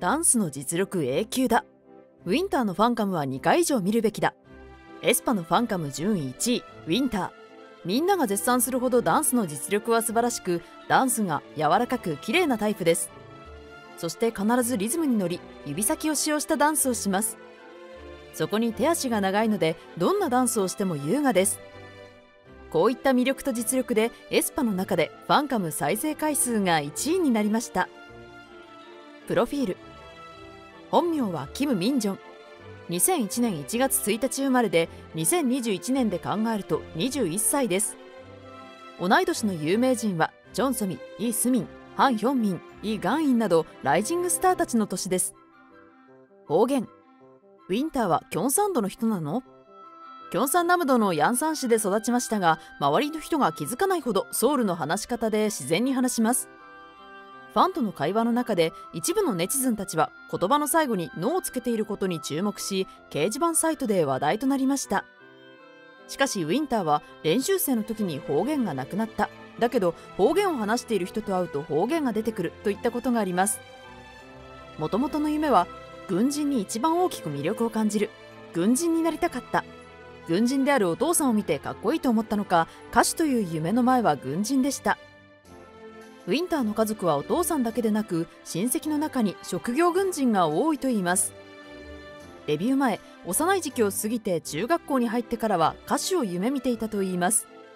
ダンスの実力 A 級だ。ウィンターのファンカムは2回以上見るべきだ。エスパのファンカム順位1位、ウィンター。みんなが絶賛するほどダンスの実力は素晴らしく、ダンスが柔らかく綺麗なタイプです。そして必ずリズムに乗り、指先を使用したダンスをします。そこに手足が長いので、どんなダンスをしても優雅です。こういった魅力と実力でエスパの中でファンカム再生回数が1位になりました。プロフィール。本名はキム・ミンジョン。2001年1月1日生まれで、2021年で考えると21歳です。同い年の有名人はチョン・ソミ、イ・スミン、ハン・ヒョンミン、イ・ガンインなどライジングスターたちの年です。方言。ウィンターはキョンサンドの人なの？キョンサンナムドのヤンサン市で育ちましたが、周りの人が気づかないほどソウルの話し方で自然に話します。ファンとの会話の中で一部のネチズンたちは言葉の最後に「の」をつけていることに注目し、掲示板サイトで話題となりました。しかしウィンターは練習生の時に方言がなくなった。だけど方言を話している人と会うと方言が出てくるといったことがあります。もともとの夢は軍人に一番大きく魅力を感じる。軍人になりたかった。軍人であるお父さんを見てかっこいいと思ったのか、歌手という夢の前は軍人でした。ウィンターの家族はお父さんだけでなく、親戚の中に職業軍人が多いといいます。デビュー前、幼い時期を過ぎて中学校に入ってからは歌手を夢見ていたといいます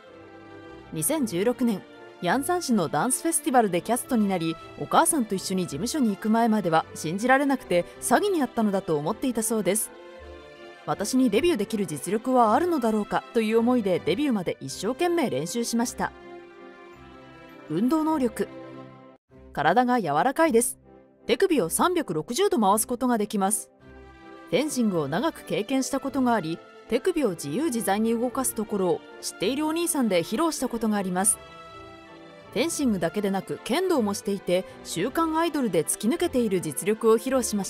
。2016年、ヤンサン市のダンスフェスティバルでキャストになり、お母さんと一緒に事務所に行く前までは信じられなくて詐欺にあったのだと思っていたそうです。私にデビューできる実力はあるのだろうかという思いでデビューまで一生懸命練習しました。運動能力。体が柔らかいです。手首を360度回すことができます。フェンシングを長く経験したことがあり、手首を自由自在に動かすところを知っているお兄さんで披露したことがあります。フェンシングだけでなく剣道もしていて、週刊アイドルで突き抜けている実力を披露しました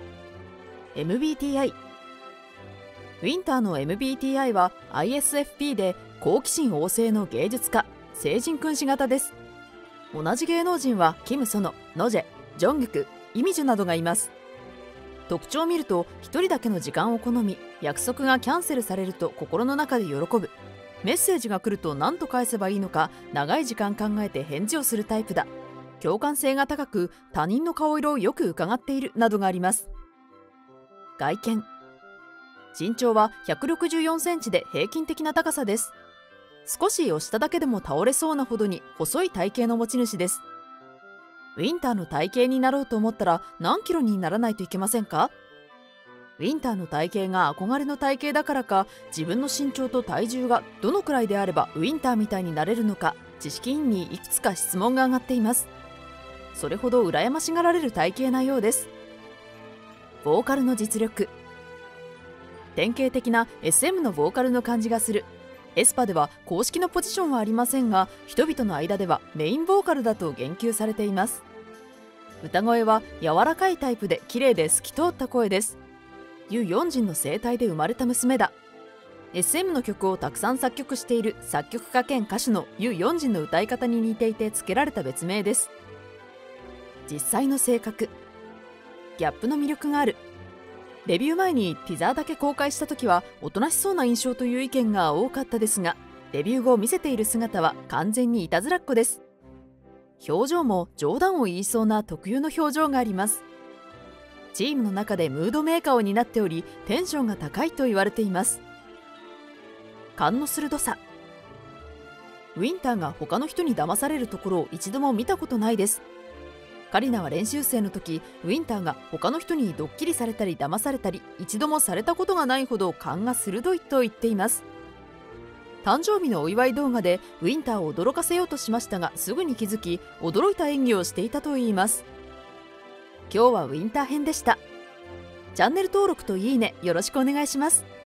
。MBTI。ウィンターの MBTI は ISFP で好奇心旺盛の芸術家、聖人君子型です。同じ芸能人はキム・ソノ、ノジェ、ジョンギュク、イミジュなどがいます。特徴を見ると、一人だけの時間を好み、約束がキャンセルされると心の中で喜ぶ、メッセージが来ると何と返せばいいのか長い時間考えて返事をするタイプだ、共感性が高く他人の顔色をよく伺っているなどがあります。外見。身長は164センチで平均的な高さです。少し押しただけでも倒れそうなほどに細い体型の持ち主です。ウィンターの体型になろうと思ったら何キロにならないといけませんか？ウィンターの体型が憧れの体型だからか、自分の身長と体重がどのくらいであればウィンターみたいになれるのか、知識員にいくつか質問が上がっています。それほど羨ましがられる体型なようです。ボーカルの実力。典型的な SM のボーカルの感じがする。エスパでは公式のポジションはありませんが、人々の間ではメインボーカルだと言及されています。歌声は柔らかいタイプで綺麗で透き通った声です。ユ・ヨンジンの声帯で生まれた娘だ。 SM の曲をたくさん作曲している作曲家兼歌手のユ・ヨンジンの歌い方に似ていて付けられた別名です。実際の性格。ギャップの魅力がある。デビュー前にティザーだけ公開した時はおとなしそうな印象という意見が多かったですが、デビュー後見せている姿は完全にいたずらっ子です。表情も冗談を言いそうな特有の表情があります。チームの中でムードメーカーを担っており、テンションが高いと言われています。勘の鋭さ。ウィンターが他の人に騙されるところを一度も見たことないです。カリナは練習生の時、ウィンターが他の人にドッキリされたり騙されたり一度もされたことがないほど勘が鋭いと言っています。誕生日のお祝い動画でウィンターを驚かせようとしましたが、すぐに気づき驚いた演技をしていたといいます。今日はウィンター編でした。チャンネル登録といいねよろしくお願いします。